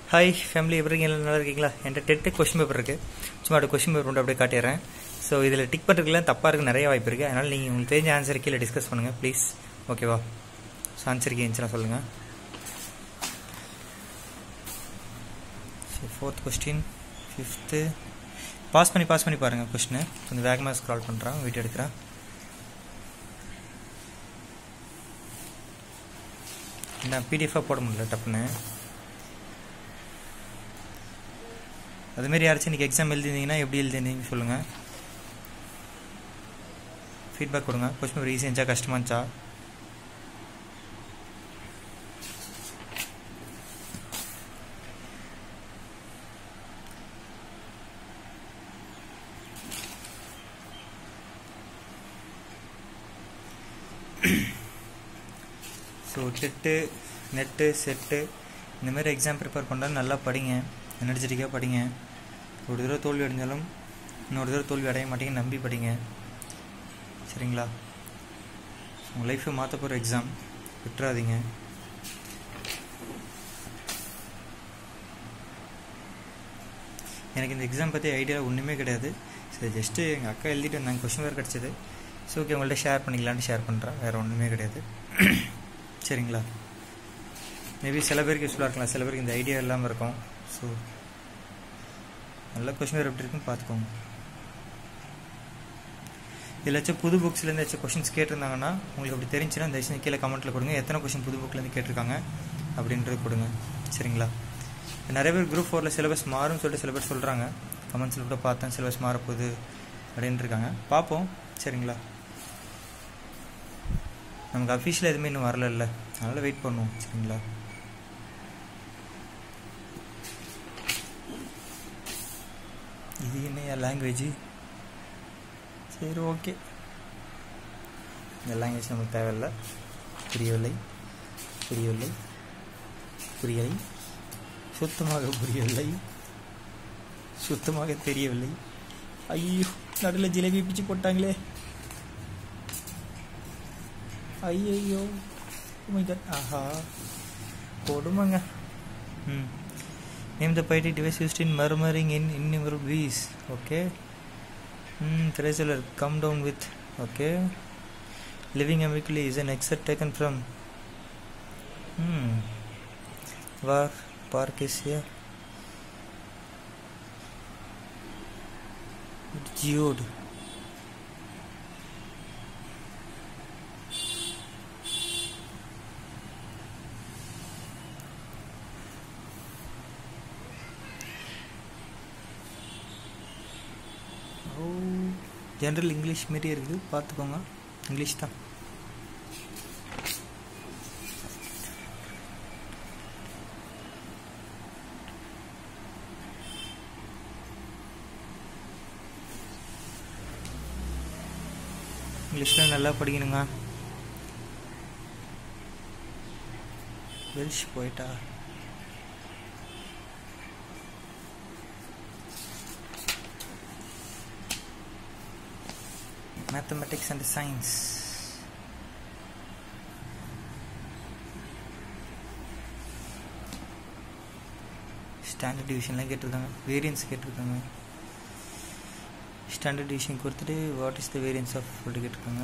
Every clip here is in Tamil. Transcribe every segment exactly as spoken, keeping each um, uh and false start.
ஹாய் ஃபேமிலி, எப்படி இருக்கீங்க? நல்லா இருக்கீங்களா? என்கிட்ட டெட்டு கொஸ்டின் பேப்பர் இருக்குது. சும்மா அப்படி கொஸ்டின் பேப்பர் மட்டும் அப்படியே காட்டிடுறேன். ஸோ இதில் டிக் பண்ணுறதுக்குலாம் தப்பாக இருக்குது, நிறைய வாய்ப்பு இருக்குது. அதனால் நீங்கள் உங்களுக்கு தெரிஞ்ச ஆன்சர் கீழே டிஸ்கஸ் பண்ணுங்கள் ப்ளீஸ். ஓகேவா? ஸோ ஆன்சர் கீ இருந்துச்சுன்னா சொல்லுங்கள். So fourth question, fifth pause பண்ணி பாஸ் பண்ணி பாருங்கள். கொஸ்டின் கொஞ்சம் வேகமாக ஸ்க்ரால் பண்ணுறேன், வீடியோ எடுக்கிறேன். என்ன பிடிஎஃபாக போட முடியல டப்புன்னு. அதுமாரி யாராச்சும் இன்றைக்கி எக்ஸாம் எழுதிருந்தீங்கன்னா எப்படி எழுதிருந்தீங்க சொல்லுங்கள், ஃபீட்பேக் கொடுங்க. கொஸ்டின் பேப்பர் ஈஸியாக இருந்துச்சா கஷ்டமாக இருந்துச்சா? ஸோ டெட்டு நெட்டு செட்டு இந்தமாரி எக்ஸாம் ப்ரிப்பேர் பண்ணுறது நல்லா படிங்க, எனர்ஜெட்டிக்காக படிங்க. ஒரு தடவை தோல்வி அடைஞ்சாலும் இன்னொரு தடவை தோல்வி அடைய மாட்டீங்க, நம்பி படிங்க. சரிங்களா? உங்கள் லைஃப்பை மாற்ற போகிற எக்ஸாம், விட்டுறாதீங்க. எனக்கு இந்த எக்ஸாம் பற்றி ஐடியா ஒன்றுமே கிடையாது. சரி, ஜஸ்ட்டு எங்கள் அக்கா எழுதிட்டு வந்தாங்க, கொஸ்டின் பேப்பர் கிடச்சிது. ஸோ ஓகே, உங்கள்கிட்ட ஷேர் பண்ணிக்கலான்னு ஷேர் பண்ணுறேன், வேறு ஒன்றுமே கிடையாது. சரிங்களா? மேபி சில பேருக்கு யூஸ்ஃபுல்லாக இருக்கலாம், சில பேருக்கு இந்த ஐடியா இல்லாமல் இருக்கும். ஸோ நல்ல கொஸ்டின் பேப்பர் எப்படி இருக்குன்னு பார்த்துக்கோங்க. இதில் புது புக்ஸ்லேருந்து ஏதாச்சும் கொஷின்ஸ் கேட்டிருந்தாங்கன்னா உங்களுக்கு அப்படி தெரிஞ்சுன்னா இந்த விஷயம் கீழே கமெண்ட்டில் கொடுங்க. எத்தனை கொஷின் புது புக்லேருந்து கேட்டிருக்காங்க அப்படின்றது கொடுங்க. சரிங்களா? நிறைய பேர் குரூப் ஃபோரில் சிலபஸ் மாறும்னு சொல்லிட்டு சில பேர் சொல்கிறாங்க. கமெண்ட்ஸில் கூட பார்த்தேன் சிலபஸ் மாறப்போகுது அப்படின்ட்டு இருக்காங்க. பார்ப்போம். சரிங்களா? நமக்கு அஃபிஷியலாக எதுவுமே இன்னும் வரல இல்லை, அதனால் வெயிட் பண்ணுவோம். சரிங்களா? இது என்ன லாங்குவேஜ்? சரி, ஓகே, இந்த லாங்குவேஜ் நமக்கு தேவையில்லை. புரியவில்லை புரியவில்லை புரியலை சுத்தமாக புரியவில்லை, சுத்தமாக தெரியவில்லை. ஐயோ, நடுவில் ஜிலேபி பிச்சு போட்டாங்களே. ஐயோ, ஆஹா, கொடுமாங்க. ம் Name the poetic device used in murmuring in innumerable bees. Okay. Hmm. Treasurer, come down with. Okay. Living amicably is an excerpt taken from. Hmm. War park is here. Jude. General English மாரி இருக்குது, பார்த்துக்கோங்க. இங்கிலீஷ் தான். இங்கிலீஷில் நல்லா படிக்கணுங்க. வெல்ஷ் போயிட்டா? Mathematics and science. ஸ்டாண்டர்ட் டிவிஷன்லாம் கேட்டிருக்காங்க, வேரியன்ஸ் கேட்டிருக்காங்க. ஸ்டாண்டர்ட் டிவிஷன் கொடுத்துட்டு what is the variance of சொல்லிட்டு கேட்டிருக்காங்க.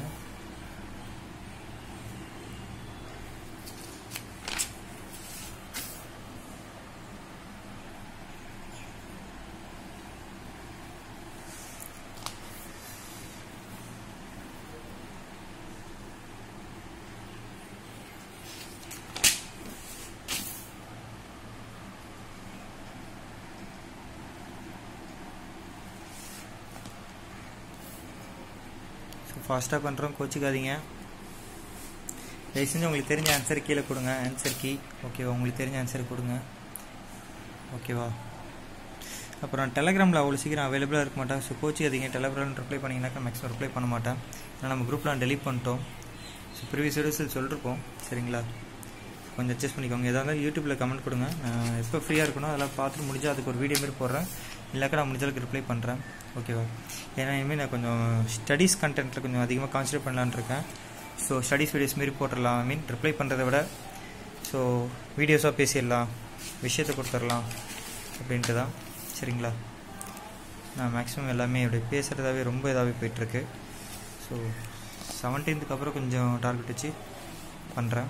ஃபாஸ்ட்டாக பண்ணுறோம், கோச்சிக்காதீங்க. தயவு செஞ்சு உங்களுக்கு தெரிஞ்ச ஆன்சர் கீழே கொடுங்க, ஆன்சர் கீ. ஓகேவா? உங்களுக்கு தெரிஞ்ச ஆன்சர் கொடுங்க. ஓகேவா? அப்புறம் டெலகிராமில் அவ்வளோ சீக்கிரம் அவைலபிளாக இருக்க மாட்டேன். ஸோ கோச்சிக்காதீங்க. டெலகிராம் ரிப்ளை பண்ணிங்கனாக்கா மேக்ஸிமம் ரிப்ளை பண்ண மாட்டேன். ஏன்னா நம்ம குரூப்லாம் டெலீட் பண்ணிட்டோம். ஸோ ப்ரீவியஸ் வீடியோஸில் சொல்லிருப்போம். சரிங்களா? கொஞ்சம் அட்ஜஸ்ட் பண்ணிக்கோங்க. எதாக இருந்தாலும் யூடியூப்பில் கமெண்ட் கொடுங்க. எப்போ ஃப்ரீயாக இருக்கணும் அதெல்லாம் பார்த்துட்டு முடிஞ்சால் அதுக்கு ஒரு வீடியோ மாரி போடுறேன். இல்லைக்கா நான் முடிஞ்சளவுக்கு ரிப்ளை பண்ணுறேன். ஓகேவா? ஏன்னா இனிமேல் நான் கொஞ்சம் ஸ்டடீஸ் கண்டென்ட்டில் கொஞ்சம் அதிகமாக கான்சன்ட்ரேட் பண்ணலான்னு இருக்கேன். ஸோ ஸ்டடீஸ் வீடியோஸ் மாரி போட்டுடலாம். ஐ மீன் ரிப்ளை பண்ணுறதை விட ஸோ வீடியோஸாக பேசிடலாம் விஷயத்தை கொடுத்துடலாம் அப்படின்ட்டு தான். சரிங்களா, நான் மேக்ஸிமம் எல்லாமே இப்படி பேசுகிறதாவே ரொம்ப இதாகவே போயிட்டுருக்கு. ஸோ செவன்டீன்த்துக்கு அப்புறம் கொஞ்சம் டார்கெட் வச்சு பண்ணுறேன்.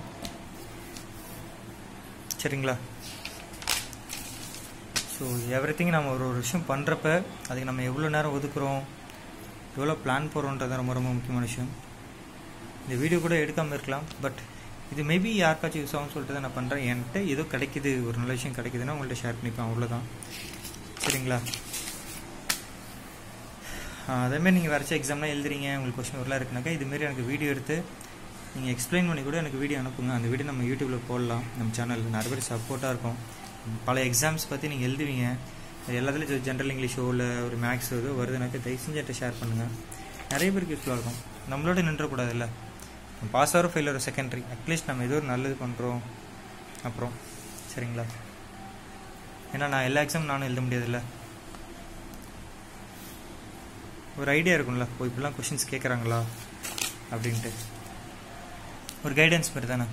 சரிங்களா, ஸோ எவ்ரி திங் நம்ம ஒரு ஒரு விஷயம் பண்ணுறப்ப அதுக்கு நம்ம எவ்வளோ நேரம் ஒதுக்குறோம், எவ்வளோ பிளான் போடுறோன்றது ரொம்ப ரொம்ப முக்கியமான விஷயம். இந்த வீடியோ கூட எடுக்காமல் இருக்கலாம், பட் இது மேபி யாருக்காச்சும் யூஸ் ஆகும்னு சொல்லிட்டு தான் நான் பண்ணுறேன். என்கிட்ட ஏதோ கிடைக்கிது, ஒரு நல்ல விஷயம் கிடைக்குதுன்னா உங்கள்கிட்ட ஷேர் பண்ணிப்பேன், அவ்வளோதான். சரிங்களா, அதேமாரி நீங்கள் வரைச்ச எக்ஸாம்லாம் எழுதுறீங்க, உங்களுக்கு கொஸ்டின் வரலாம் இருக்குனாக்கா இதுமாரி எனக்கு வீடியோ எடுத்து நீங்கள் எக்ஸ்பிளைன் பண்ணி கூட எனக்கு வீடியோ அனுப்புங்க. அந்த வீடியோ நம்ம யூடியூப்பில் போடலாம். நம்ம சேனலில் நிறைய பேர் சப்போர்ட்டாக இருக்கும். பல எக்ஸாம்ஸ் பற்றி நீங்கள் எழுதுவீங்க, எல்லாத்துலேயும் ஜென்ரல் இங்கிலீஷோ இல்லை ஒரு மேக்ஸ் ஏதோ வருதுனாக்கா தயவு செஞ்சு என்கிட்ட ஷேர் பண்ணுங்கள். நிறைய பேருக்கு யூஸ்ஃபுல்லாக இருக்கும். நம்மளோட நின்றக்கூடாதுல்ல, பாஸ் ஆகிற ஃபெயில் ஆகிற செகண்டரி, அட்லீஸ்ட் நம்ம ஏதோ ஒரு நல்லது பண்ணுறோம் அப்புறம். சரிங்களா, ஏன்னா நான் எல்லா எக்ஸாமும் நானும் எழுத முடியாதுல்ல, ஒரு ஐடியா இருக்கும்ல, ஓ இப்படிலாம் கொஷின்ஸ் கேட்குறாங்களா அப்படின்ட்டு ஒரு கைடன்ஸ் மாதிரி தானே.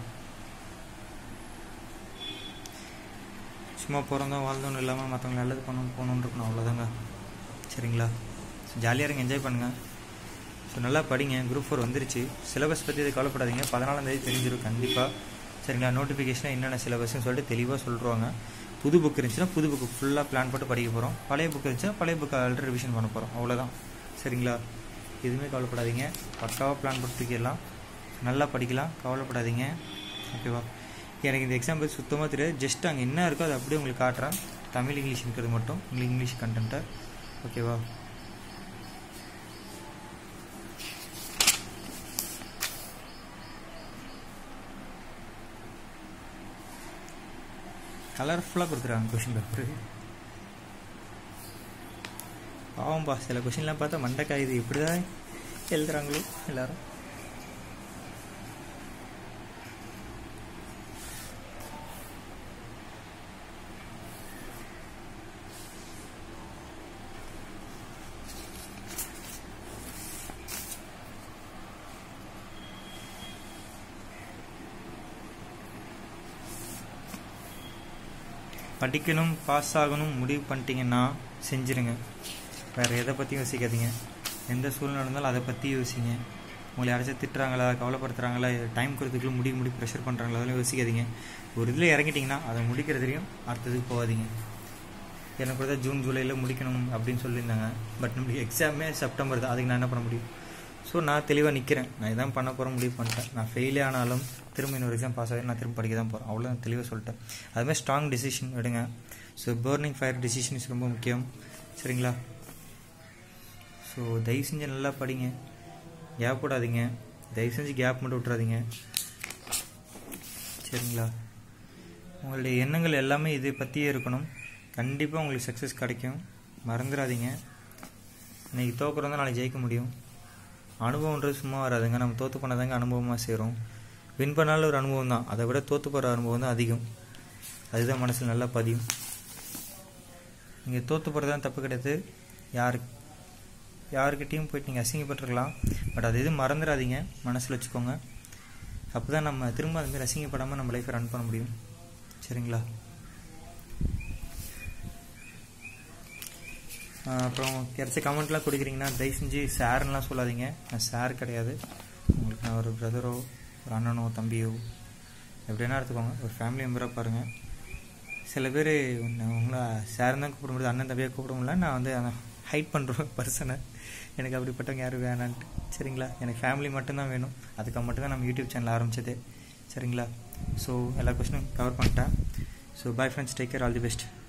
சும்மா பிறந்தோம் வாழ்ந்தோன்னு இல்லாமல் மற்றவங்க நல்லது பண்ணணும் போகணுன்னு இருக்கணும், அவ்வளோதாங்க. சரிங்களா, ஸோ ஜாலியாக இருங்க, என்ஜாய் பண்ணுங்கள். ஸோ நல்லா படிங்க. குரூப் ஃபோர் வந்துருச்சு. சிலபஸ் பற்றி இது கவலைப்படாதீங்க, பதினாலாந்தேதி தெரிஞ்சிடும் கண்டிப்பாக. சரிங்களா, நோட்டிஃபிகேஷனாக என்னென்ன சிலபஸ்ன்னு சொல்லிட்டு தெளிவாக சொல்லிடுவாங்க. புது புக் இருந்துச்சுன்னா புது புக்கு ஃபுல்லாக பிளான் போட்டு படிக்க போகிறோம். பழைய புக் இருந்துச்சுன்னா பழைய புக்கை ஆல்ரெடி ரிவிஷன் பண்ண போகிறோம், அவ்வளோதான். சரிங்களா, எதுவுமே கவலைப்படாதீங்க, பக்காவாக பிளான் போட்டு தூக்கிடலாம், நல்லா படிக்கலாம், கவலைப்படாதீங்க. ஓகேவா, எனக்கு இந்த எக்ஸாம் பற்றி சுத்தமாக தெரியாது. ஜஸ்ட் அங்கே என்ன இருக்கோ அதை அப்படியே உங்களுக்கு காட்டுறேன். தமிழ் இங்கிலீஷ் இருக்கிறது மட்டும், உங்களுக்கு இங்கிலீஷ் கண்டென்ட்டை. ஓகேவா, கலர்ஃபுல்லாக கொடுத்துருக்காங்க கொஷின் பேப்பர். பாவம்பா, சில கொஷின்லாம் பார்த்தா மண்டைக்காய், இது எப்படி தான் எழுதுறாங்களோ எல்லாரும். படிக்கணும், பாஸ் ஆகணும் முடிவு பண்ணிட்டீங்கன்னா செஞ்சுருங்க. வேறு எதை பற்றியும் யோசிக்காதீங்க. எந்த சூழ்நிலை நடந்தாலும் அதை பற்றி யோசிங்க. உங்களை யாராச்சும் திட்டுறாங்களா, கவலைப்படுத்துகிறாங்களா, டைம் கொடுத்துக்குள்ள முடி முடி ப்ரெஷர் பண்ணுறாங்களா, அதெல்லாம் யோசிக்காதீங்க. ஒரு இதில் இறங்கிட்டிங்கன்னா அதை முடிக்கிறதுலையும் அடுத்ததுக்கு போகாதீங்க. எனக்கு கூட ஜூன் ஜூலையில் முடிக்கணும் அப்படின்னு சொல்லியிருந்தாங்க, பட் நம்மளுக்கு எக்ஸாமே செப்டம்பர் தான். அதுக்கு நான் என்ன பண்ண முடியும்? ஸோ நான் தெளிவாக நிற்கிறேன், நான் இதான் பண்ண போகிறேன் முடிவு பண்ணிட்டேன். நான் ஃபெயிலே ஆனாலும் திரும்ப இன்னொரு எக்ஸாம் பாஸ் ஆகி நான் திரும்ப படிக்க தான் போகிறேன், அவ்வளோ நான் தெளிவாக சொல்லிட்டேன். அதுமாதிரி ஸ்ட்ராங் டிசிஷன் எடுங்க. So burning fire decision is ரொம்ப முக்கியம். சரிங்களா, ஸோ தயவு செஞ்சு நல்லா படிங்க, கேப் விடாதீங்க. தயவு செஞ்சு கேப் மட்டும் விட்றாதீங்க. சரிங்களா, உங்களுடைய எண்ணங்கள் எல்லாமே இதை பற்றியே இருக்கணும். கண்டிப்பாக உங்களுக்கு சக்ஸஸ் கிடைக்கும், மறந்துடாதீங்க. இன்றைக்கி தோக்குறோம் தான் நாளைக்கு ஜெயிக்க முடியும். அனுபவன்றது சும்மா வராதுங்க, நம்ம தோற்று பண்ணதாங்க அனுபவமாக சேரும். வின் பண்ணாலும் ஒரு அனுபவம் தான், அதை விட தோற்று போகிற அனுபவம் தான் அதிகம். அதுதான் மனசில் நல்லா பதியும். நீங்கள் தோற்று போகிறது தான் தப்பு கிடையாது. யாரு யாருக்கிட்டையும் போயிட்டு நீங்கள் அசிங்கப்பட்டுருக்கலாம், பட் அது எதுவும் மறந்துடாதீங்க, மனசில் வச்சுக்கோங்க. அப்போ தான் நம்ம திரும்ப அதுமாதிரி அசிங்கப்படாமல் நம்ம லைஃப்பை ரன் பண்ண முடியும். சரிங்களா, அப்புறம் கிடைச்ச கமெண்ட்லாம் கொடுக்குறீங்கன்னா தயவு செஞ்சு சார்லாம் சொல்லாதீங்க. நான் சார் கிடையாது, உங்களுக்கு நான் ஒரு பிரதரோ ஒரு அண்ணனோ தம்பியோ எப்படின்னா எடுத்துக்கோங்க. ஒரு ஃபேமிலி மெம்பராக பாருங்கள். சில பேர் உங்களை சார் தான் கூப்பிட முடியாது, அண்ணன் தம்பியாக கூப்பிட முடியல. நான் வந்து ஹைட் பண்ணுற பர்சனை, எனக்கு அப்படிப்பட்டவங்க யாரும் வேணான்ட்டு. சரிங்களா, எனக்கு ஃபேமிலி மட்டும்தான் வேணும். அதுக்காக மட்டும்தான் நம்ம யூடியூப் சேனல் ஆரம்பித்தது. சரிங்களா, ஸோ எல்லா கொஸ்டினும் கவர் பண்ணிட்டேன். So bye friends, take care, all the best.